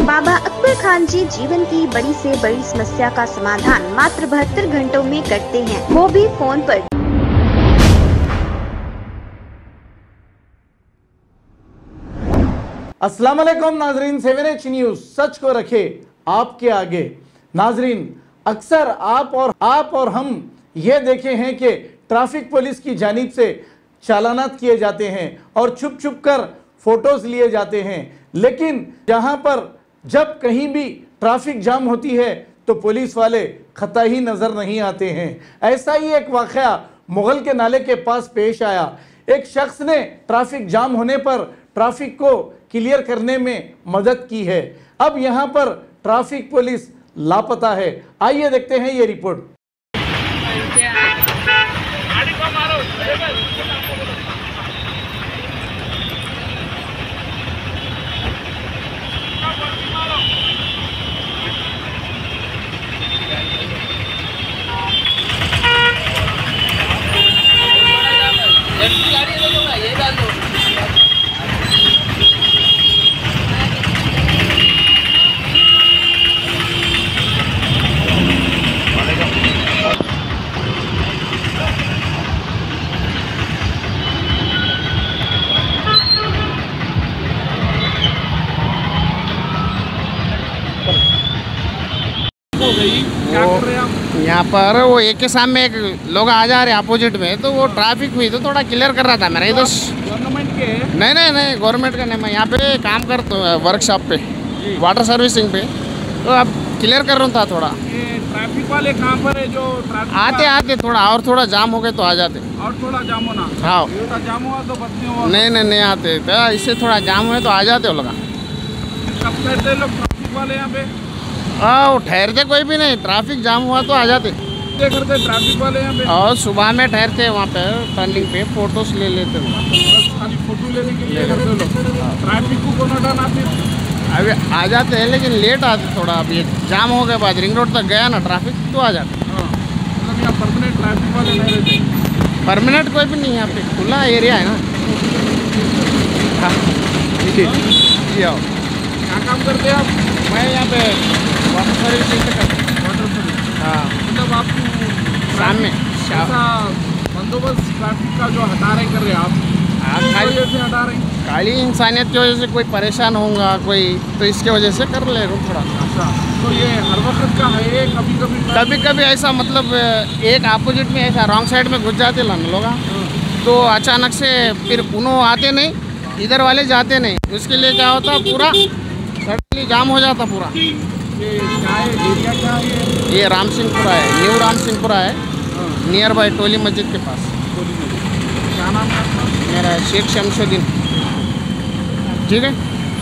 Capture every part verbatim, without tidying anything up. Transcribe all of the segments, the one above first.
बाबा अकबर खान जी जीवन की बड़ी से बड़ी समस्या का समाधान मात्र बहत्तर घंटों में करते हैं, वो भी फोन पर। अस्सलाम वालेकुम नाजरीन, सेवन एच न्यूज सच को रखे आपके आगे। नाजरीन, अक्सर आप और आप और हम ये देखे हैं कि ट्रैफिक पुलिस की जानिब से चालानात किए जाते हैं और छुप छुप कर फोटोज लिए जाते हैं, लेकिन जहां पर जब कहीं भी ट्रैफिक जाम होती है तो पुलिस वाले खता ही नजर नहीं आते हैं। ऐसा ही एक वाक़या मुगल के नाले के पास पेश आया। एक शख्स ने ट्रैफिक जाम होने पर ट्रैफिक को क्लियर करने में मदद की है। अब यहां पर ट्रैफिक पुलिस लापता है। आइए देखते हैं ये रिपोर्ट। क्या कर रहे हैं आप? यहाँ पर वो एक के सामने एक लोग आ जा रहे हैं अपोजिट में, तो वो ट्रैफिक हुई तो थोड़ा क्लियर कर रहा था मेरा इधर। गवर्नमेंट के? नहीं नहीं नहीं गवर्नमेंट का नहीं, मैं यहाँ पे काम करता हूँ वर्कशॉप पे, वाटर सर्विसिंग पे, तो अब क्लियर कर रहा था थोड़ा। ये ट्रैफिक वाले कहाँ पर है जो ट्रैफिक आते आते थोड़ा और थोड़ा जाम हो गए तो आ जाते। और थोड़ा जाम होना? हाँ, थोड़ा जाम हुआ तो बस नहीं हुआ? नहीं नहीं नहीं आते, तो इससे थोड़ा जाम हुए तो आ जाते वो लोग। कब कहते लोग ट्रैफिक वाले यहाँ पे? हाँ, वो ठहरते कोई भी नहीं, ट्रैफिक जाम हुआ तो आ जाते। क्या करते ट्रैफिक वाले यहाँ पे? और सुबह में ठहरते वहाँ पे टर्निंग पे, फोटोज ले लेते। बस खाली फोटो लेने के लिए करते लोग? ट्रैफिक को कौन हटाना? अभी आ जाते हैं लेकिन लेट आते थोड़ा। अब ये जाम हो गए, बाद रिंग रोड तक गया ना ट्रैफिक तो आ जाते। हाँ, मतलब यहाँ परमानेंट ट्रैफिक वाले नहीं रहते? परमानेंट कोई भी नहीं, यहाँ पे खुला एरिया है ना। हाँ जी, आओ। क्या काम करते हैं आप? मैं यहाँ पे वाटर सर्विसिंग से करता हूँ। Water service? हाँ, मतलब आपको शाम में ऐसा बंदोबस्त ट्रैफिक का जो हटा रहे कर रहे हैं आप, हाँ, किस खाली वजह से हटा रहे हैं? खाली इंसानियत की वजह से कोई परेशान होगा कोई, तो इसके वजह से कर ले रहा हूँ थोड़ा। अच्छा, तो ये हर वक्त का है? कभी कभी कभी कभी ऐसा, मतलब एक अपोजिट में ऐसा रॉन्ग साइड में घुस जाते ना लोग, तो अचानक से फिर उन्हों आते नहीं, इधर वाले जाते नहीं, उसके लिए क्या होता पूरा सडनली जाम हो जाता पूरा। ये क्या है, एरिया क्या है? ये राम सिंहपुरा है, न्यू राम सिंहपुरा है, नियर बाय टोली मस्जिद के पास। क्या नाम है आपका? मेरा शेख शमशुद्दीन। ठीक है।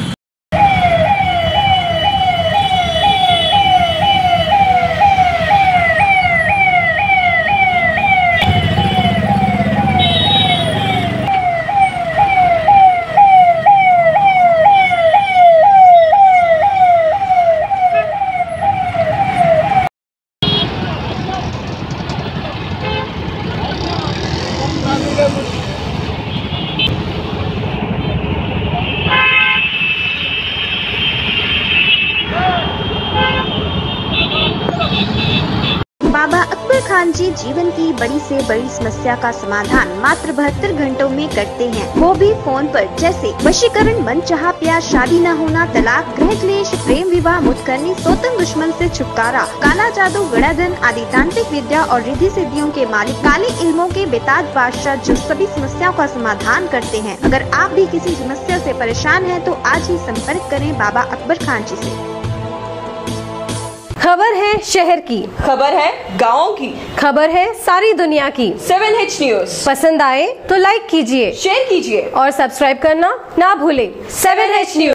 बाबा अकबर खान जी जीवन की बड़ी से बड़ी समस्या का समाधान मात्र बहत्तर घंटों में करते हैं, वो भी फोन पर। जैसे वशीकरण, मनचाहा प्यार, शादी न होना, तलाक, गृह क्लेश, प्रेम विवाह, मुतकरनी, सोतन दुश्मन से छुटकारा, काला जादू, गड़ाधन आदि तांत्रिक विद्या और रिद्धि सिद्धियों के मालिक काले इल्मों के बेताज बादशाह जो सभी समस्याओं का समाधान करते हैं। अगर आप भी किसी समस्या से परेशान हैं तो आज ही संपर्क करें बाबा अकबर खान जी से। खबर है शहर की, खबर है गाँव की, खबर है सारी दुनिया की। सेवन एच न्यूज पसंद आए तो लाइक कीजिए, शेयर कीजिए और सब्सक्राइब करना ना भूलें। Seven H news.